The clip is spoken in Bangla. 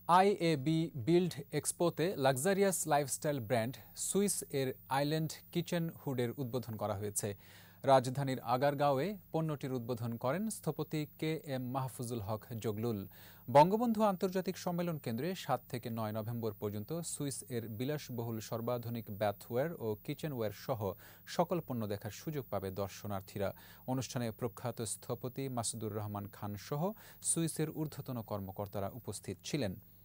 IAB Build Expoতে লাক্সারিয়াস লাইফস্টাইল ব্র্যান্ড সুইস এর আইল্যান্ড কিচেন হুডের উদ্বোধন করা হয়েছে। রাজধানীর আগারগাঁওয়ে পণ্যটির উদ্বোধন করেন স্থপতি কে.এম. মাহফুজুল হক জগলুল। বঙ্গবন্ধু আন্তর্জাতিক সম্মেলন কেন্দ্রে ৭ থেকে ৯ নভেম্বর পর্যন্ত সুইস এর বিলাসবহুল সর্বাধুনিক ব্যাথওয়্যার ও কিচেনওয়্যার সহ সকল পণ্য দেখার সুযোগ পাবে দর্শনার্থীরা। অনুষ্ঠানে প্রখ্যাত স্থপতি মাসুদুর রহমান খান সহ সুইসের ঊর্ধ্বতন কর্মকর্তারা উপস্থিত ছিলেন।